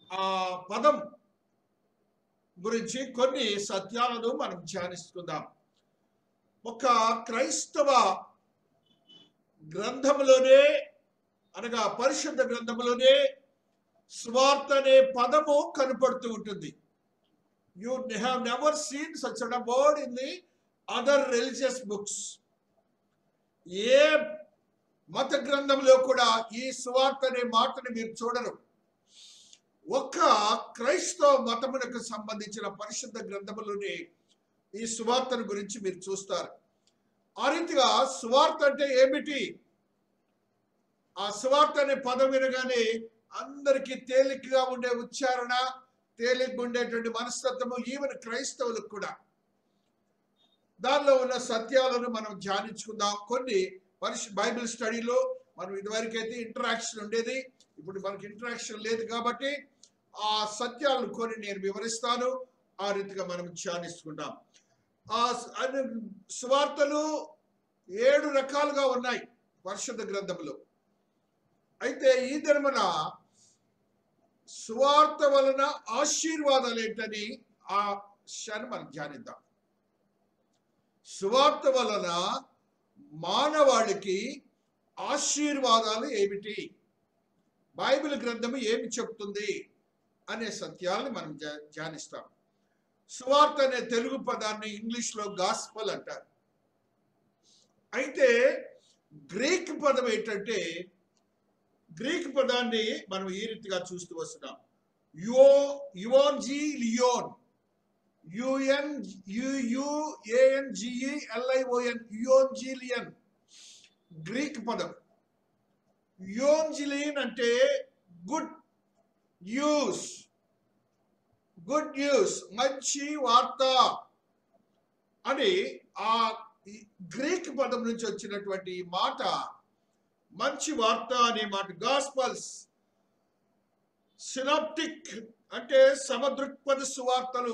ఆ పదం గురించి కొన్ని సత్యాలను మనం ధ్యానిస్తున్నాం. ఒక క్రైస్తవ గ్రంథములోనే అనగా పరిశుద్ధ గ్రంథములోనే స్వార్థ అనే పదము కనపడుతూ ఉంటుంది. You have never seen such a word in the other religious books. ఏ మత గ్రంథంలో కూడా ఈ సువార్త అనే మాటను మీరు చూడరు. ఒక్క క్రైస్తవ మతమునకు సంబంధించిన పరిశుద్ధ గ్రంథములోనే ఈ సువార్తను గురించి మీరు చూస్తారు. ఆ రీతిగా సువార్త అంటే ఏమిటి? ఆ సువార్త అనే పదం వినగానే అందరికీ తేలికగా ఉండే ఉచ్చారణ, తేలికగా ఉండేటువంటి మనస్తత్వము, ఈవెన్ క్రైస్తవులకు కూడా. దానిలో ఉన్న సత్యాలను మనం ధ్యానించుకుందాం. కొన్ని బైబిల్ స్టడీలో మనం ఇదివరకైతే ఇంటరాక్షన్ ఉండేది, ఇప్పుడు మనకి ఇంటరాక్షన్ లేదు కాబట్టి ఆ సత్యాలను కొన్ని నేను వివరిస్తాను. ఆ రీతిగా మనం ధ్యానించుకుంటాం. ఆ సువార్తలు 7 రకాలుగా ఉన్నాయి పరిశుద్ధ గ్రంథంలో. అయితే ఈ దినమున సువార్త వలన ఆశీర్వాదాలు ఏంటని ఆ విషయాన్ని మనం ధ్యానిద్దాం. సువార్త వలన మానవాళికి ఆశీర్వాదాలు ఏమిటి, బైబిల్ గ్రంథము ఏమి చెప్తుంది అనే సత్యాలను మనం ధ్యానిస్తాం. సువార్త అనే తెలుగు పదాన్ని ఇంగ్లీష్లో గాస్పల్ అంటారు. అయితే గ్రీక్ పదం ఏంటంటే, గ్రీక్ పదాన్ని మనం ఈ రీతిగా చూస్తూ వస్తున్నాం. యువాంజీలియోన్, UNGELION, యువాంజీలియన్ గ్రీక్ పదం. యువాంజీలియన్ అంటే గుడ్ న్యూస్, గుడ్ న్యూస్, మంచి వార్త అని ఆ గ్రీక్ పదం నుంచి వచ్చినటువంటి ఈ మాట, మంచి వార్త అనే మాట. గాస్పల్స్, సినాప్టిక్ అంటే సమదృక్పథ సువార్తలు,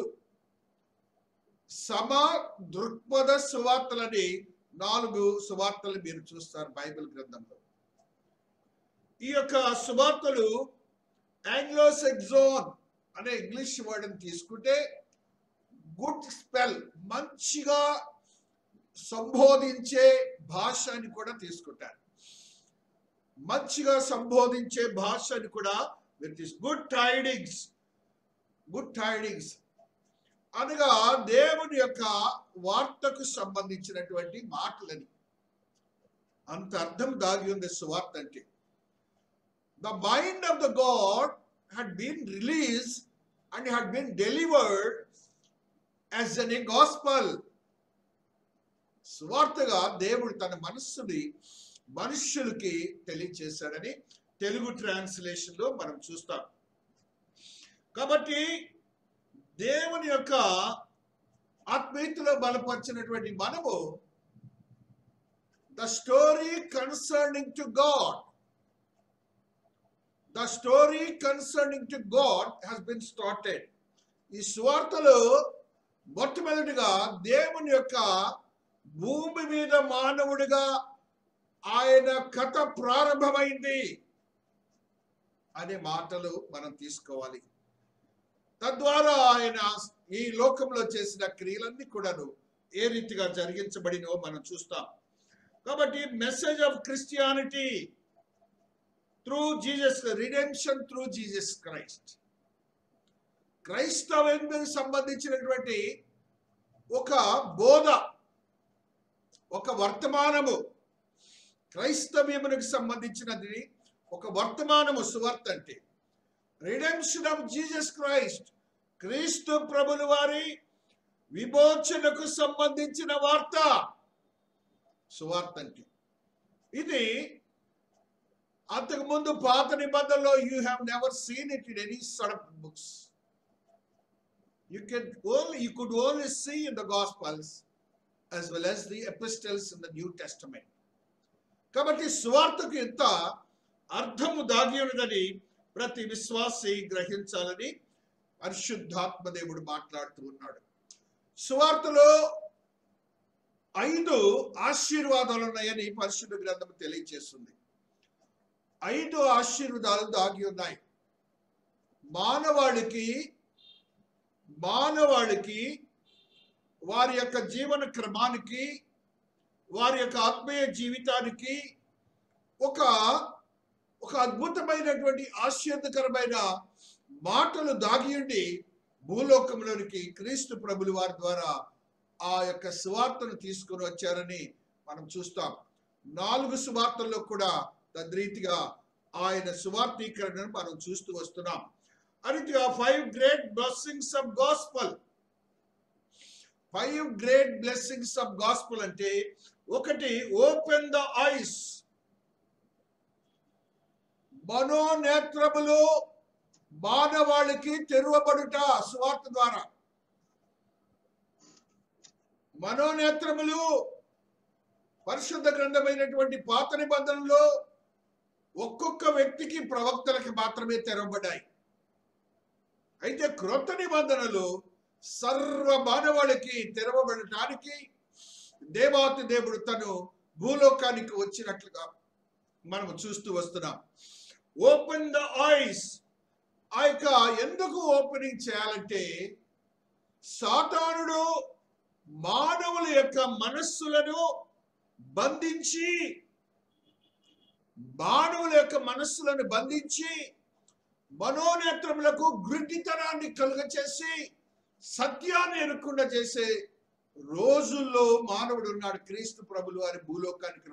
సమదృక్పథ సువార్తలని 4 సువార్తలు మీరు చూస్తారు బైబిల్ గ్రంథంలో. ఈ యొక్క సువార్తలు ఆంగ్లో సెక్సోన్ అనే ఇంగ్లీష్ వర్డ్ని తీసుకుంటే గుడ్ స్పెల్, మంచిగా సంబోధించే భాష అని కూడా తీసుకుంటారు. మంచిగా సంబోధించే భాష అని కూడా మీరు గుడ్ టైడింగ్స్, గుడ్ టైడింగ్స్ అనగా దేవుని యొక్క వార్తకు సంబంధించినటువంటి మాటలని. అంత అర్థం దాగి ఉంది సువార్త అంటే. The mind of the God had been released and had been delivered as a gospel. సువార్తగా దేవుడు తన మనస్సుని మనుష్యులకి తెలియచేశాడని తెలుగు ట్రాన్స్లేషన్ లో మనం చూస్తాం. కాబట్టి దేవుని యొక్క ఆత్మీయతలో బలపరిచినటువంటి మనము the story concerning to God, the story concerning to God has been started. ఈ సువార్తలో మొట్టమొదటిగా దేవుని యొక్క భూమి మీద మానవుడిగా ఆయన కథ ప్రారంభమైంది అనే మాటలు మనం తీసుకోవాలి. తద్వారా ఆయన ఈ లోకంలో చేసిన క్రియలన్నీ కూడాను ఏ రీతిగా జరిగించబడినో మనం చూస్తాం. కాబట్టి message of Christianity through Jesus, redemption through Jesus Christ. క్రైస్తవానికి సంబంధించినటువంటి ఒక బోధ, ఒక వర్తమానము, క్రైస్తవ్యమునికి సంబంధించినది ఒక వర్తమానము సువార్త అంటే. రిడెంప్షన్ ఆఫ్ జీసస్ క్రైస్ట్, క్రీస్తు ప్రభుల వారి విమోచనకు సంబంధించిన వార్త సువార్త అంటే. ఇది అంతకుముందు పాత నిబంధనలో you have never seen it in any sort of books. You could only see in the Gospels as well as the epistles in the New Testament. కాబట్టి సువార్తకు ఎంత అర్థము దాగి ఉన్నదని ప్రతి విశ్వాసి గ్రహించాలని పరిశుద్ధాత్మ దేవుడు మాట్లాడుతూ ఉన్నాడు. సువార్తలో 5 ఆశీర్వాదాలు ఉన్నాయని పరిశుద్ధ గ్రంథం తెలియజేస్తుంది. 5 ఆశీర్వాదాలు దాగి ఉన్నాయి. మానవాళికి వారి యొక్క జీవన క్రమానికి, వారి యొక్క ఆత్మీయ జీవితానికి ఒక అద్భుతమైనటువంటి ఆశ్చర్యకరమైన మాటలు దాగి ఉండి భూలోకంలోనికి క్రీస్తు ప్రభుల వారి ద్వారా ఆ యొక్క సువార్తను తీసుకొని వచ్చారని మనం చూస్తాం. 4 సువార్తల్లో కూడా తద్రీతిగా ఆయన సువార్తీకరణను మనం చూస్తూ వస్తున్నాం. అనితిగా 5 great blessings of gospel. 5 great blessings of gospel అంటే, ఒకటి, ఓపెన్ ద ఐస్, మనోనేత్రములు మానవాళికి తెరవబడుట సువార్త ద్వారా. మనోనేత్రములు పరిశుద్ధ గ్రంథమైనటువంటి పాత నిబంధనలో ఒక్కొక్క వ్యక్తికి, ప్రవక్తలకి మాత్రమే తెరవబడ్డాయి. అయితే క్రొత్త నిబంధనలు సర్వ మానవాళికి తెరవబడటానికి దేవాతి దేవుడు తను భూలోకానికి వచ్చినట్లుగా మనం చూస్తూ వస్తున్నాం. Open the eyes. ఆ యొక్క ఎందుకు ఓపెనింగ్ చేయాలంటే, సాతానుడు మానవుల యొక్క మనస్సులను బంధించి మనోనేత్రములకు గ్రుడ్డితనాన్ని కలుగచేసి సత్యాన్ని ఎరుకుండా చేసే రోజుల్లో మానవుడు ఉన్నాడు. క్రీస్తు ప్రభులు వారి భూలోకానికి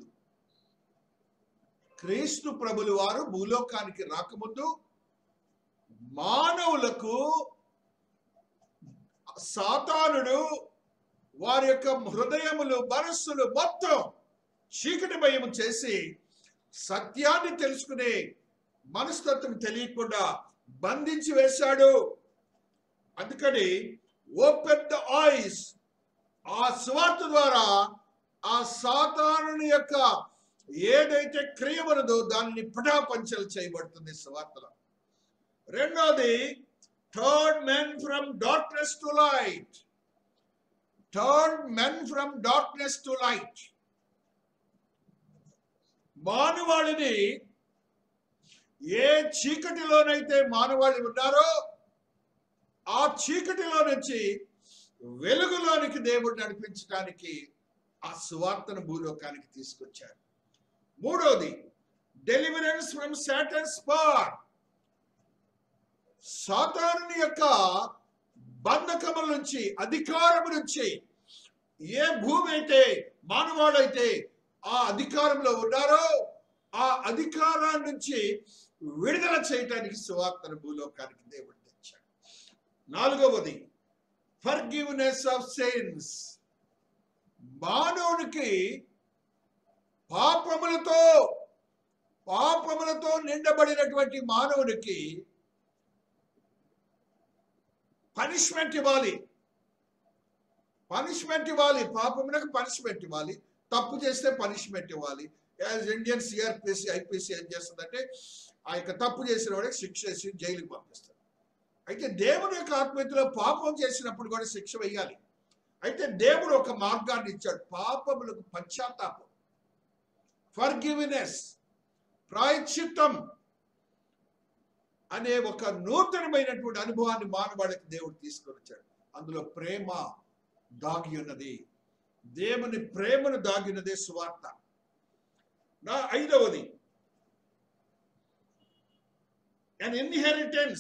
రాకముందు మానవులకు సాతానుడు వారి యొక్క హృదయములు, మనస్సులు మొత్తం చీకటిమయం చేసి సత్యాన్ని తెలుసుకునే మనస్తత్వం తెలియకుండా బంధించి వేశాడు. అందుకని ఓపెన్ ద ఐస్, ఆ సువార్త ద్వారా ఆ సాతానుని యొక్క ఏదైతే క్రియ ఉన్నదో దానిని పటాపంచలు చేయబడుతుంది సువార్తలో. రెండోది, turn men from darkness to light. మానవాళిని ఏ చీకటిలోనైతే మానవాళి ఉన్నారో ఆ చీకటిలో నుంచి వెలుగులోనికి దేవుడు నడిపించడానికి ఆ సువార్తను భూలోకానికి తీసుకొచ్చారు. మూడోది, డెలివరెన్స్ ఫ్రమ్ సాటన్స్ పవర్. సాతానుని యొక్క బంధకముల నుంచి, అధికారము నుంచి ఏ భూమి అయితే మానవాడైతే ఆ అధికారంలో ఉన్నారో ఆ అధికారాన్ని నుంచి విడుదల చేయడానికి సువార్తను భూలోకానికి దేవుడు తెచ్చాడు. నాలుగవది, ఫర్గివ్నెస్ ఆఫ్ సిన్స్. మానవునికి పాపములతో నిండబడినటువంటి మానవునికి పనిష్మెంట్ ఇవ్వాలి. పాపమునకు పనిష్మెంట్ ఇవ్వాలి. తప్పు చేస్తే పనిష్మెంట్ ఇవ్వాలి. యాజ్ ఇండియన్ సిఆర్పిసి, ఐపీసీ ఏం చేస్తుందంటే ఆ యొక్క తప్పు చేసిన వాడికి శిక్ష వేసి జైలుకి పంపిస్తారు. అయితే దేవుని యొక్క ఆత్మీయతలో పాపం చేసినప్పుడు కూడా శిక్ష వేయాలి. అయితే దేవుడు ఒక మార్గాన్ని ఇచ్చాడు, పాపములకు పశ్చాత్తాపం, ఫర్గివ్నెస్, ప్రాయశ్చిత్తం అనే ఒక నూతనమైనటువంటి అనుభవాన్ని మానవాళికి దేవుడు తీసుకొని వచ్చాడు. అందులో ప్రేమ దాగి ఉన్నది, దేవుని ప్రేమను దాగి ఉన్నదే సువార్త. ఐదవది, an inheritance,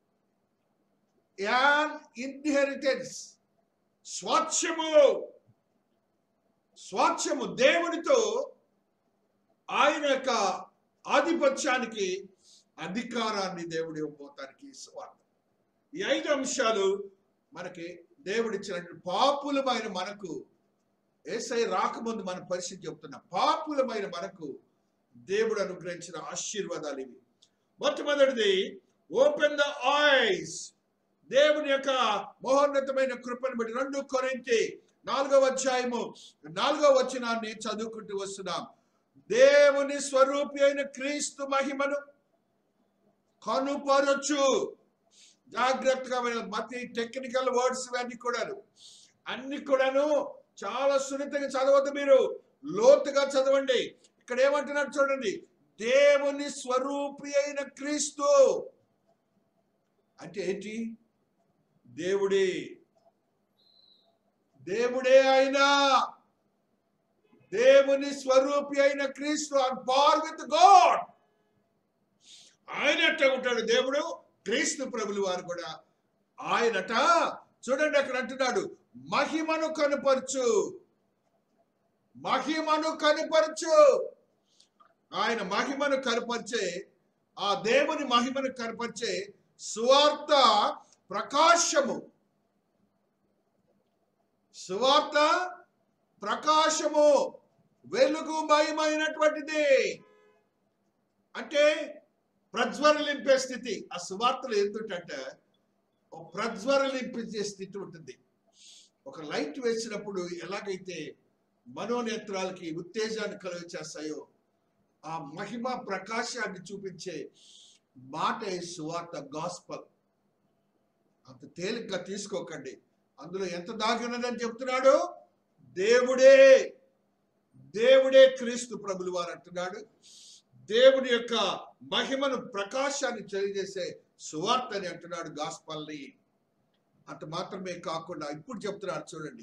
స్వాచ్ఛము, దేవునితో ఆయన యొక్క ఆధిపత్యానికి అధికారాన్ని దేవుడు ఇవ్వబోతానికి సువార్త. ఈ 5 అంశాలు మనకి దేవుడిచ్చినటువంటి పాపులమైన మనకు, యేసయ్య రాకముందు మనం పరిస్థితి చెప్తున్నాం, పాపులమైన మనకు దేవుడు అనుగ్రహించిన ఆశీర్వాదాలు ఇవి. మొట్టమొదటిది, ఓపెన్ ద ఐస్. దేవుని యొక్క మహోన్నతమైన కృపను బట్టి 2 కొరింథీ 4వ అధ్యాయము 4వ వచనాన్ని చదువుకుంటూ వస్తున్నాం. దేవుని స్వరూపి అయిన క్రీస్తు మహిమను కనుపరచు. జాగ్రత్తగా మతి టెక్నికల్ వర్డ్స్ అన్ని కూడాను చాలా సున్నితంగా చదవద్దు, మీరు లోతుగా చదవండి. ఇక్కడ ఏమంటున్నారు చూడండి, దేవుని స్వరూపి అయిన క్రీస్తు. అంటే ఏంటి? దేవుడే, దేవుడే అయినా దేవుని స్వరూపి అయిన క్రీస్తు ఆన్ పార్ విత్ గాడ్. ఆయనట్టే ఉంటాడు దేవుడు. క్రీస్తు ప్రభులు వారు కూడా ఆయనట. చూడండి అక్కడ అంటున్నాడు, మహిమను కనుపరచు, మహిమను కనుపరచు. ఆయన మహిమను కనపరిచే, ఆ దేవుని మహిమను కనపరిచే సువార్త ప్రకాశము, సువార్త ప్రకాశము, వెలుగుమయమైనటువంటిది. అంటే ప్రజ్వరలింపే స్థితి. ఆ సువార్తలు ఎందుకంటే ప్రజ్వరలింపే స్థితి ఉంటుంది. ఒక లైట్ వేసినప్పుడు ఎలాగైతే మనోనేత్రాలకి ఉత్తేజాన్ని కలుగ చేస్తాయో, ఆ మహిమ ప్రకాశాన్ని చూపించే మాట సువార్త, గాస్పల్. అంత తేలిగ్గా తీసుకోకండి. అందులో ఎంత దాగి ఉన్నదని చెప్తున్నాడు? దేవుడే, దేవుడే క్రీస్తు ప్రభులు వారు అంటున్నాడు. దేవుని యొక్క మహిమను, ప్రకాశాన్ని తెలియజేసే సువార్త అని అంటున్నాడు, గాస్పల్ని. అంత మాత్రమే కాకుండా ఇప్పుడు చెప్తున్నాడు చూడండి,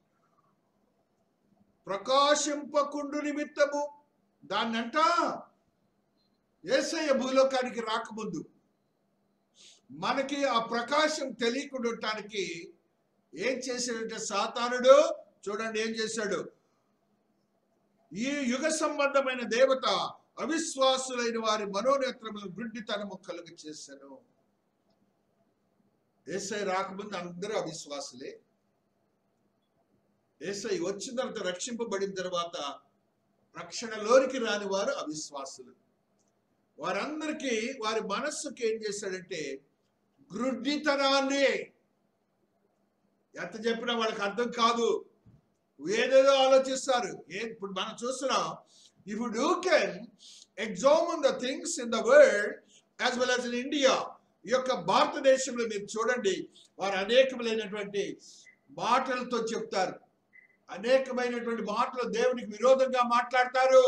ప్రకాశింపకుండు నిమిత్తము. దాన్నంట యేసయ్య భూలోకానికి రాకముందు మనకి ఆ ప్రకాశం తెలియకుండా ఉండటానికి ఏం చేశాడంటే సాతానుడు, చూడండి ఏం చేశాడు, ఈ యుగ సంబంధమైన దేవత అవిశ్వాసులైన వారి మనోనేత్రములను గుడ్డితనము కలుగ చేశాను. యేసయ్య రాకముందు అందరూ అవిశ్వాసులే. యేసయ్య వచ్చిన తర్వాత, రక్షింపబడిన తర్వాత రక్షణలోనికి రాని వారు అవిశ్వాసులు. వారందరికీ వారి మనస్సుకి ఏం చేశాడంటే గ్రుడ్డితనాన్ని, ఎంత చెప్పినా వాళ్ళకి అర్థం కాదు, ఏదేదో ఆలోచిస్తారు. ఇప్పుడు మనం చూస్తున్నాం, if you can examine the things in the world as well as in India, ఈ యొక్క భారతదేశంలో మీరు చూడండి, వారు అనేకమైనటువంటి మాటలతో చెప్తారు, అనేకమైనటువంటి మాటలు దేవునికి విరోధంగా మాట్లాడతారు.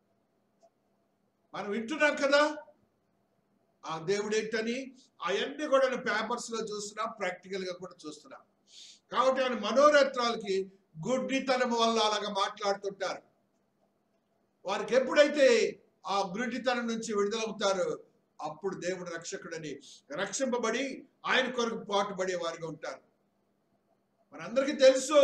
మనం వింటున్నాం కదా, ఆ దేవుడు ఏంటని అవన్నీ కూడా పేపర్స్ లో చూస్తున్నాం, ప్రాక్టికల్ గా కూడా చూస్తున్నాం. కాబట్టి ఆయన మనోనేత్రాలకి గుడ్డితనం వల్ల అలాగా మాట్లాడుతుంటారు. వారికి ఎప్పుడైతే ఆ గుడ్డితనం నుంచి విడుదలవుతారో అప్పుడు దేవుడు రక్షకుడని రక్షింపబడి ఆయన కొరకు పాటుపడే వారిగా ఉంటారు. మనందరికీ తెలుసు,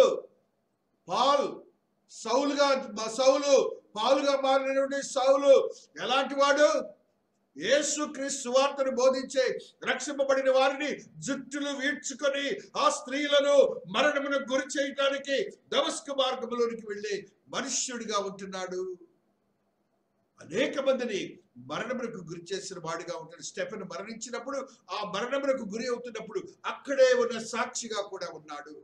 పాలుగా మారినటువంటి సౌలు ఎలాంటి వాడు? యేసుక్రీస్తు సువార్తను బోధించే రక్షింపబడిన వారిని జుట్టులు వీడ్చుకొని ఆ స్త్రీలను మరణమునకు గురి చేయడానికి దమస్కు మార్గంలోనికి వెళ్ళే మనుష్యుడిగా ఉంటున్నాడు. అనేక మందిని మరణమునకు గురి చేసిన వాడిగా ఉంటాడు. స్టెఫెను మరణించినప్పుడు, ఆ మరణమునకు గురి అవుతున్నప్పుడు అక్కడే ఉన్న సాక్షిగా కూడా ఉన్నాడు.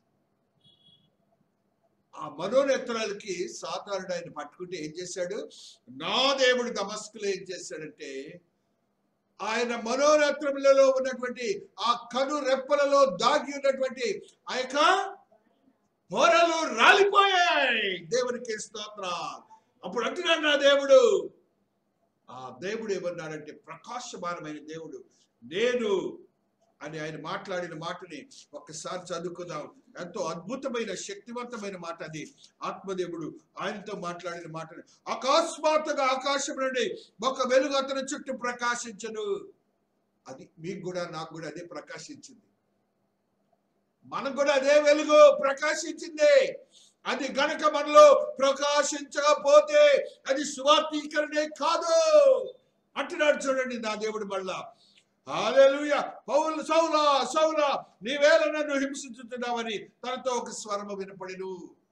ఆ మనోనేత్రాలకి సాతానుడు ఆయన పట్టుకుంటే ఏం చేశాడు? నా దేవుడు దమస్కులో ఏం చేశాడంటే, ఆయన మనోనేత్రములలో ఉన్నటువంటి ఆ కను రెప్పలలో దాగి ఉన్నటువంటి ఆ యొక్క పొరలు రాలిపోయాయి. దేవునికి స్తోత్రం. అప్పుడు అంటున్నాడు నా దేవుడు, ఆ దేవుడు ఏమన్నాడంటే, ప్రకాశమానమైన దేవుడు నేను అని ఆయన మాట్లాడిన మాటని ఒక్కసారి చదువుకుందాం. ఎంతో అద్భుతమైన శక్తివంతమైన మాట అది. ఆత్మదేవుడు ఆయనతో మాట్లాడిన మాటని, అకస్మాత్తుగా ఆకాశం నుండి ఒక వెలుగు అతని చుట్టూ ప్రకాశించను. అది మీకు కూడా నాకు కూడా అదే ప్రకాశించింది. మనకు కూడా అదే వెలుగు ప్రకాశించింది. అది గనక మనలో ప్రకాశించకపోతే అది సువార్తీకరణే కాదు అంటున్నాడు. చూడండి నా దేవుడు మళ్ళా, హల్లెలూయా, పౌలు సౌలా సౌలా నీవేళ నన్ను హింసించుతున్నావని తనతో ఒక స్వరము వినపడెను.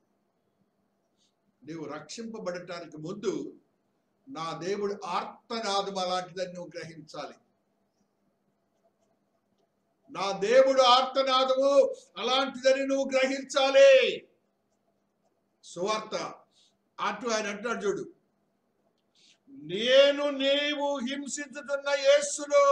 నీవు రక్షింపబడటానికి ముందు నా దేవుడు ఆర్తనాదం అలాంటిదని నువ్వు గ్రహించాలి. నా దేవుడు ఆర్తనాదము అలాంటిదని నువ్వు గ్రహించాలి. సువార్త అటు ఆయన అంటాడు చూడు, నీవు హింసించుతున్న యేసును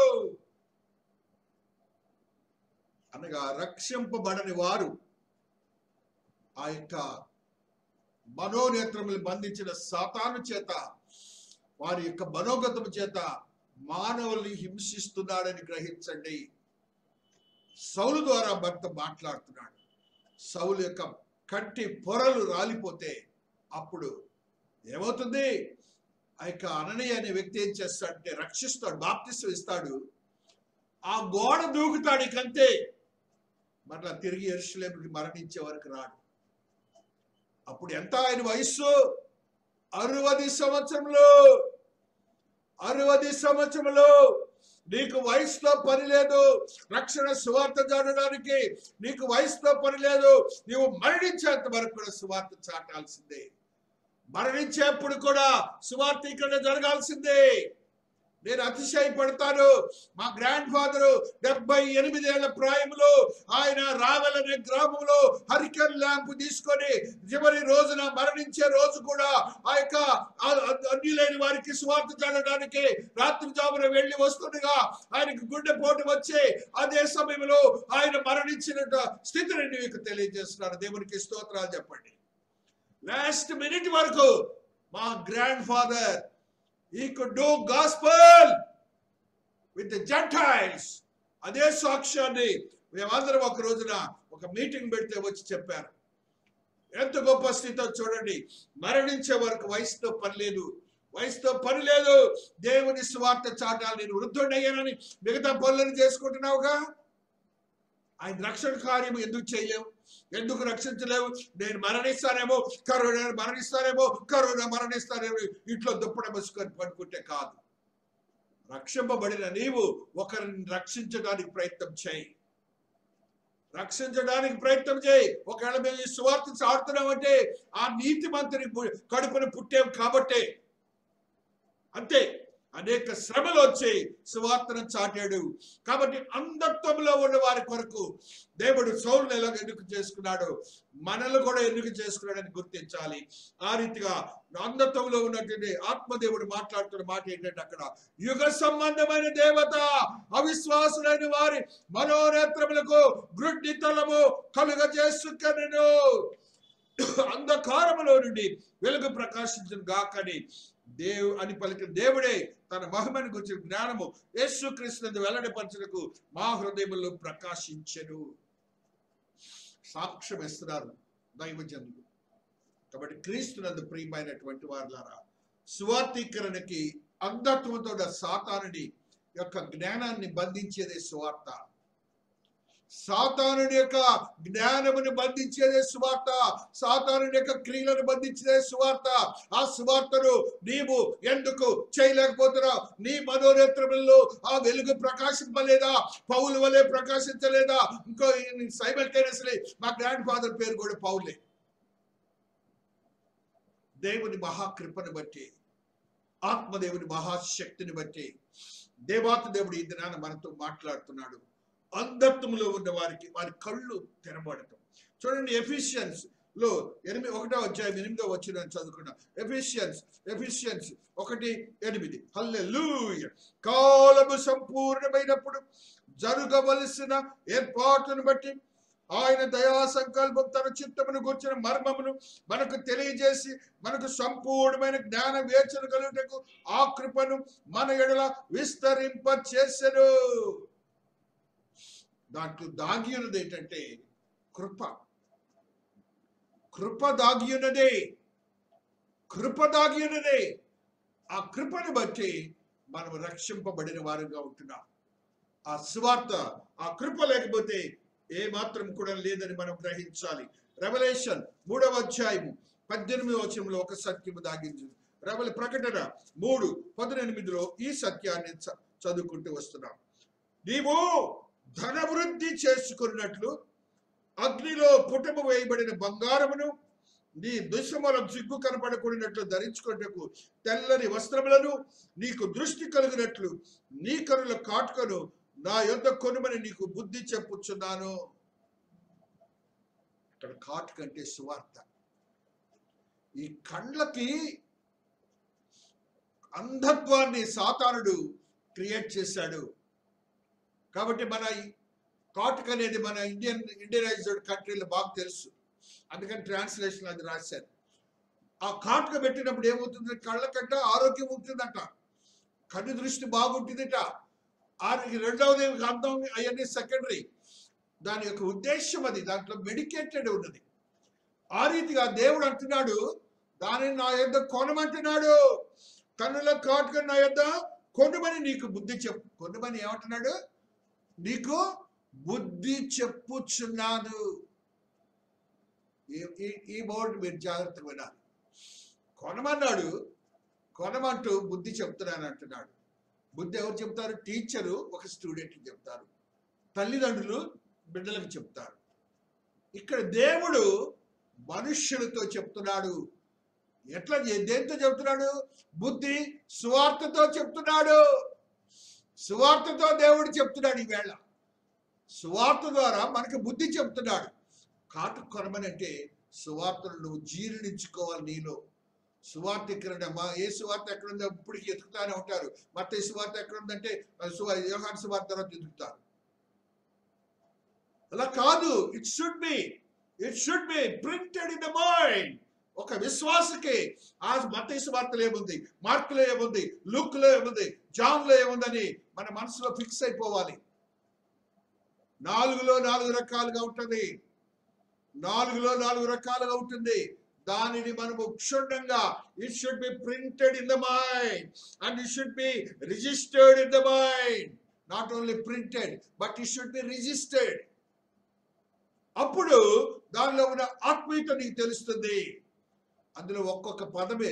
అనగా రక్షింపబడని వారు ఆ యొక్క మనోనేత్రములు బంధించిన సాతాను చేత, వారి యొక్క మనోగతము చేత మానవుల్ని హింసిస్తున్నాడని గ్రహించండి. సౌలు ద్వారా భర్త మాట్లాడుతున్నాడు. సౌలు యొక్క కంటి పొరలు రాలిపోతే అప్పుడు ఏమవుతుంది? ఆ యొక్క అననీయ అనే వ్యక్తి ఏం చేస్తాడంటే రక్షిస్తాడు, బాప్తిస్మం ఇస్తాడు. ఆ గోడ దూకుతాడు, ఇకంతే. మరలా తిరిగి యెరూషలేముకి మరణించే వరకు రాడు. అప్పుడు ఎంత ఆయన వయస్సు? 60 సంవత్సరములు. 60 సంవత్సరములు. నీకు వయసుతో పని లేదు రక్షణ సువార్త చాటడానికి. నీకు వయసుతో పని లేదు. నీవు మరణించేంత వరకు కూడా సువార్త చాటాల్సిందే. మరణించేప్పుడు కూడా సువార్త ఇక్కడ జరగాల్సిందే. నేను అతిశయపడతాను. మా గ్రాండ్ ఫాదరు 78 ఏళ్ల ప్రాయంలో ఆయన రావెల్ అనే గ్రామంలో హరికేన్ ల్యాంప్ తీసుకొని చివరి రోజున మరణించే రోజు కూడా ఆ యొక్క అన్యులైన వారికి సువార్త చాటడానికి రాత్రి జామున వెళ్లి వస్తుండగా ఆయనకు గుండెపోటు వచ్చి అదే సమయంలో ఆయన మరణించిన స్థితిని మీకు తెలియజేస్తున్నాను. దేవునికి స్తోత్రాలు చెప్పండి. లాస్ట్ మినిట్ వరకు మా grand father he could do gospel with the Gentiles. అదే సాక్ష్యాన్ని మేమందరం ఒక రోజున ఒక మీటింగ్ పెడితే వచ్చి చెప్పారు. ఎంత గొప్ప స్థితితో చూడండి. మరణించే వరకు వయసుతో పని లేదు. వయసుతో పని లేదు. దేవుని సువార్త చాటాలి. నేను వృద్ధుడయ్యానని మిగతా పనులను చేసుకుంటున్నావుగా. ఆయన రక్షణ కార్యం ఎందుకు చేయలేవు? ఎందుకు రక్షించలేవు? నేను మరణిస్తానేమో, కరోనా మరణిస్తానేమో ఇంట్లో దుప్పడ మసుకొని పడుకుంటే కాదు. రక్షింపబడిన నీవు ఒకరిని రక్షించడానికి ప్రయత్నం చేయి. రక్షించడానికి ప్రయత్నం చేయి. ఒకవేళ మేము ఈ సువార్త చాడుతున్నామంటే ఆ నీతి మంత్రి కడుపున పుట్టాం కాబట్టే. అంతే. అనేక శ్రమలు వచ్చి సువార్తను చాటాడు. కాబట్టి అంధత్వంలో ఉన్న వారి కొరకు దేవుడు సౌలును ఎలా ఎన్నిక చేసుకున్నాడు, మనల్ని కూడా ఎన్నిక చేసుకున్నాడని గుర్తించాలి. ఆ రీతిగా అంధత్వంలో ఉన్నటువంటి ఆత్మదేవుడు మాట్లాడుతున్న మాట ఏంటంటే అక్కడ యుగ సంబంధమైన దేవత అవిశ్వాసులైన వారి మనోనేత్రములకు గ్రుడ్డితలము కలుగజేసుకొనెను. అంధకారములో నుండి వెలుగు ప్రకాశించును గాకని అని పలికిన దేవుడే తన మహిమను గురించి జ్ఞానము యేసుక్రీస్తునందు వెల్లడిపరచుటకు మా హృదయములో ప్రకాశించెను. సాక్ష్యం ఇస్తున్నారు దైవజనులు. కాబట్టి క్రీస్తునందు ప్రియమైనటువంటి వారులారా, సువార్తీకరణకి అంధత్వంతో సాతానుడి యొక్క జ్ఞానాన్ని బంధించేదే సువార్త. సాతానుడి యొక్క జ్ఞానమును బంధించేదే సువార్త. సాతానుడి యొక్క క్రియలను బంధించేదే సువార్త. ఆ సువార్తను నీవు ఎందుకు చేయలేకపోతున్నావు? నీ మనోనేత్రములలో ఆ వెలుగు ప్రకాశింపలేదా? పౌలు వలె ప్రకాశించలేదా? ఇంకో సైమల్టేనియస్లీ మా గ్రాండ్ ఫాదర్ పేరు కూడా పౌలే. దేవుని మహాకృపను బట్టి, ఆత్మదేవుని మహాశక్తిని బట్టి దేవాతి దేవుడు ఈ దినాన మనతో మాట్లాడుతున్నాడు. అంధత్వంలో ఉన్న వారికి వారి కళ్ళు తెరబడటం. చూడండి, ఎఫిషియన్స్ లో 1వ అధ్యాయం 8వ వచనం చదువుకున్నాం. ఎఫిషియన్స్ 1:8. హల్లెలూయా. కాలము సంపూర్ణమైనప్పుడు జరగవలసిన ఏర్పాట్లను బట్టి ఆయన దయా సంకల్పం తన చిత్తమును గుర్చిన మర్మమును మనకు తెలియజేసి మనకు సంపూర్ణమైన జ్ఞాన వివేచన కలుగుటకు ఆ కృపను మన ఎడల విస్తరింప చేసెను. దాంట్లో దాగి ఉన్నది ఏంటంటే కృప. కృప దాగి ఉన్నదే. ఆ కృపను బట్టి మనం రక్షింపబడిన వారుగా ఉంటున్నాం. ఆ సువార్త, ఆ కృప లేకపోతే ఏ మాత్రం కూడా లేదని మనం గ్రహించాలి. రెవల్యూషన్ 3వ అధ్యాయము 18వ వచనంలో ఒక సత్యము దాగింది. ప్రకటన 3:18లో ఈ సత్యాన్ని చదువుకుంటూ వస్తున్నాం. నీవు ధనవృద్ధి చేసుకున్నట్లు అగ్నిలో పుటము వేయబడిన బంగారమును నీ దుశ్శమలం సిగ్గు కనపడకూడినట్లు ధరించుకున్నకు తెల్లని వస్త్రములను నీకు దృష్టి కలిగినట్లు నీ కనుల కాటుకను నా యొద్ద కొనుమని నీకు బుద్ధి చెప్పుచున్నాను. ఇక్కడ కాటుక అంటే సువార్త. ఈ కండ్లకి అంధత్వాన్ని సాతానుడు క్రియేట్ చేశాడు. కాబట్టి మన కాటుక అనేది మన ఇండియనైజ్డ్ కంట్రీలో బాగా తెలుసు. అందుకని ట్రాన్స్లేషన్ అది రాశారు. ఆ కాటుక పెట్టినప్పుడు ఏమవుతుంది? కళ్ళకంట ఆరోగ్యం ఉంటుందంట, కన్ను దృష్టి బాగుంటుందట. రెండవది అందం అవన్నీ సెకండరీ. దాని యొక్క ఉద్దేశం అది, దాంట్లో మెడికేటెడ్ ఉన్నది. ఆ రీతిగా దేవుడు అంటున్నాడు, దానిని నా యొద్ద కొనమంటున్నాడు. కన్నుల కాటుకొని నా యొద్ద కొనుమని నీకు బుద్ధి చెప్పు. కొనుమని ఏమంటున్నాడు? నీకు బుద్ధి చెప్పుచున్నాను. ఈ బోర్డు మీరు జాగ్రత్తగా వినాలి. కొనమన్నాడు, కొనమంటూ బుద్ధి చెప్తున్నాను అంటున్నాడు. బుద్ధి ఎవరు చెప్తారు? టీచరు ఒక స్టూడెంట్కి చెప్తారు, తల్లిదండ్రులు బిడ్డలకు చెప్తారు. ఇక్కడ దేవుడు మనుష్యులతో చెప్తున్నాడు. ఎట్లా, దేంతో చెప్తున్నాడు? బుద్ధి సువార్తతో చెప్తున్నాడు. సువార్తతో దేవుడు చెప్తున్నాడు. ఈవేళ సువార్త ద్వారా మనకు బుద్ధి చెప్తున్నాడు. కాటు కొనమనంటే సువార్తను నువ్వు జీర్ణించుకోవాలి నీలో. సువార్త ఎక్కడుందమ్మా? ఏ సువార్త ఎక్కడుందో ఇప్పటికి ఎతుకుతానే ఉంటారు. మత్తయి సువార్త ఎక్కడుందంటే యోహాను సువార్త తర్వాత ఎదుగుతారు. అలా కాదు. It should be printed in the mind. ఒక విశ్వాసకి ఆ మత్తయి సువార్తలో ఏముంది, మార్కులో ఏముంది, లూక్లో ఏముంది, జాన్లో ఏముందని మన మనసులో ఫిక్స్ అయిపోవాలి. 4లో 4 రకాలుగా ఉంటుంది. 4లో 4 రకాలుగా ఉంటుంది. దానిని మనము క్షుణ్ణంగా, it should be printed in the mind and it should be registered in the mind. Not only printed but it should be registered. అప్పుడు దానిలో ఉన్న ఆత్మీయత నీకు తెలుస్తుంది. అందులో ఒక్కొక్క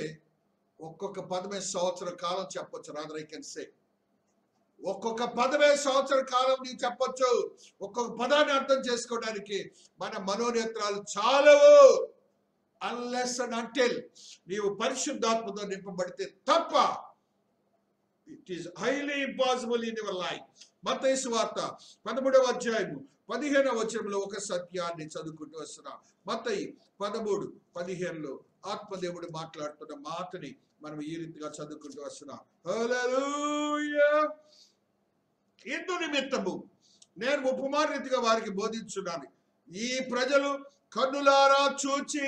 పదమే సంవత్సర కాలం చెప్పొచ్చు. రాదర్ ఐ కెన్ సే ఒక్కొక్క పదమే సంవత్సర కాలం నీకు చెప్పొచ్చు. ఒక్కొక్క పదాన్ని అర్థం చేసుకోవడానికి మన మనోనేత్రాలు చాలవు. అన్లెస్ అండ్ అంటిల్ నీవు పరిశుద్ధాత్మతో నింపబడితే తప్ప it is highly impossible in your life. మత్తయి సువార్త 13వ అధ్యాయము 15వ వచనంలో ఒక సత్యాన్ని చదువుకుంటూ వస్తున్నా. మత్తయి 13:15లో ఆత్మదేవుడు మాట్లాడుతున్న మాటని మనం ఈ రీతిగా చదువుకుంటూ వస్తున్నాం. హల్లెలూయా. ఇందు నిమిత్తము నేను ఉపమాన రీతిగా వారికి బోధించున్నాను. ఈ ప్రజలు కన్నులారా చూచి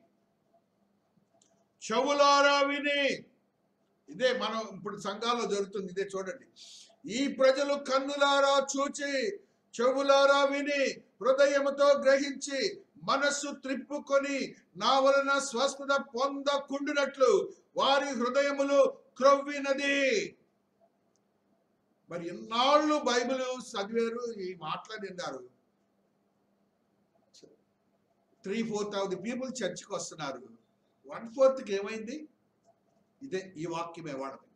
చెవులారా విని, ఇదే మనం ఇప్పుడు సంఘాల్లో జరుగుతుంది. ఇదే చూడండి. ఈ ప్రజలు కన్నులారా చూచి చెవులారా విని హృదయముతో గ్రహించి మనస్సు త్రిప్పుకొని నా వలన స్వస్థత పొందకుండునట్లు వారి హృదయములు క్రొవ్వినది. మరి ఎన్నాళ్ళు బైబిల్ చదివారు, ఈ మాట్లాడినారు. 3/4 ఆఫ్ ది పీపుల్ చర్చికి వస్తున్నారు. 1/4కి ఏమైంది? ఇదే ఈ వాక్యమే వాడదు.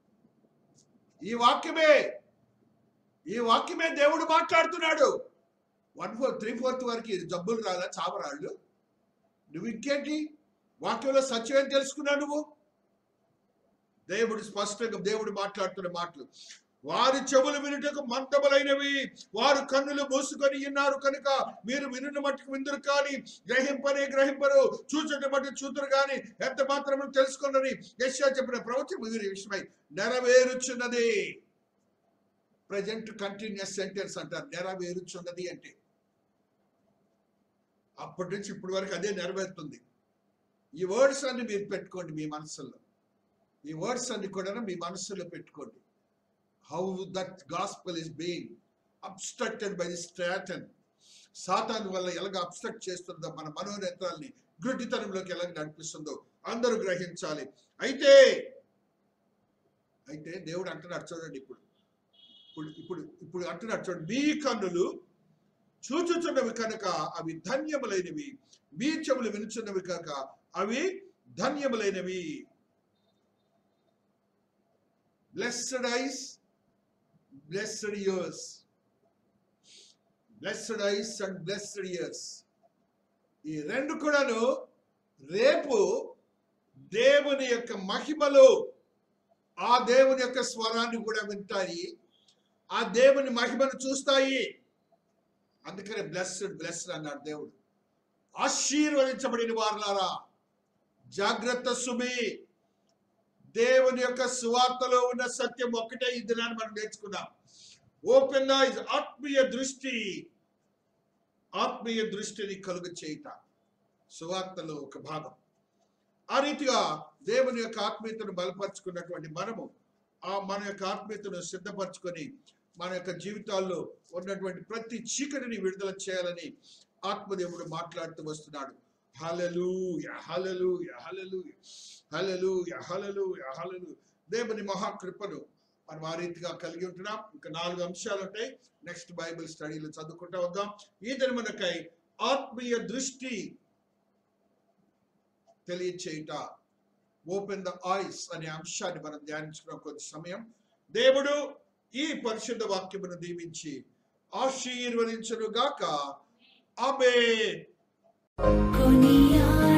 ఈ వాక్యమే దేవుడు మాట్లాడుతున్నాడు. 1/4 3/4 వరకు జబ్బులు రాదా, చావరాళ్ళు? నువ్వు ఇంకేంటి వాక్యంలో సత్యం తెలుసుకున్నావు నువ్వు? దేవుడు స్పష్టంగా దేవుడు మాట్లాడుతున్న మాటలు. వారి చెవులు వినుటకు మంతములైనవి, వారు కన్నులు మూసుకొని ఉన్నారు కనుక మీరు వినుని మట్టుకు విందురు కానీ గ్రహింపరు, చూచుట మట్టు చూతురు కానీ ఎంత మాత్రము తెలుసుకున్నది. యెషయా చెప్పిన ప్రవచనం వీరి విషయమై నెరవేరుచున్నది. ప్రజెంట్ కంటిన్యూస్ సెంటెన్స్ అంటారు. నెరవేరుచున్నది అంటే అప్పటి నుంచి ఇప్పటి వరకు అదే నెరవేరుతుంది. ఈ వర్డ్స్ అన్ని మీరు పెట్టుకోండి మీ మనసులో. ఈ వర్డ్స్ అన్ని కూడా మీ మనసులో పెట్టుకోండి. How that gospel is being obstructed by the Satan. సాతాను వల్ల ఎలాగ అబ్స్ట్రక్ట్ చేస్తుందో మన మనోనేత్రాల్ని గుడ్డితనంలోకి ఎలాగ నడిపిస్తుందో అందరూ గ్రహించాలి. అయితే దేవుడు అంటున్నాడు చూడండి. ఇప్పుడు అంటున్నాడు చూడండి. మీ కన్నులు చూచుచున్నవి కనుక అవి ధన్యములైనవి, మీ చెవులు వినుచున్నవి కనుక అవి ధన్యములైనవి. Blessed eyes, blessed ears. Blessed eyes and blessed ears. ఈ రెండు కూడాను రేపు దేవుని యొక్క మహిమలో ఆ దేవుని యొక్క స్వరాన్ని కూడా వింటాయి, ఆ దేవుని మహిమను చూస్తాయి. అందుకనే బ్లెస్డ్ అన్నాడు దేవుడు. ఆశీర్వదించబడిన వారులారా జాగ్రత్త సుమి. దేవుని యొక్క సువార్తలో ఉన్న సత్యం ఒక్కటే ఈ దినాన్ని మనం నేర్చుకున్నాం. ఓపెన్ ఐస్, ఆత్మీయ దృష్టిని కలుగు చేయుట సువార్తలో ఒక భాగం. ఆ రీతిగా దేవుని యొక్క ఆత్మీయతను బలపరుచుకున్నటువంటి మనము మన యొక్క ఆత్మీయతను సిద్ధపరచుకొని మన యొక్క జీవితాల్లో ఉన్నటువంటి ప్రతి చీకటిని విడుదల చేయాలని ఆత్మదేవుడు మాట్లాడుతూ వస్తున్నాడు. హల్లెలూయా, హల్లెలూయా, హల్లెలూయా, హల్లెలూయా, హల్లెలూయా, హల్లెలూయా. దేవుని మహాకృపను మనం ఆ రీతిగా కలిగి ఉంటున్నాం. ఇంకా 4 అంశాలు ఉంటాయి. నెక్స్ట్ బైబిల్ స్టడీలో చదువుకుంటా వద్దాం. ఈతని మనకై ఆత్మీయ దృష్టి తెలియచేయుట, ఓపెన్ ద ఐస్ అనే అంశాన్ని మనం ధ్యానించుకున్న కొద్ది సమయం. దేవుడు ఈ పరిశుద్ధ వాక్యమును దీవించి ఆశీర్వదించును గాక. ఆమేన్.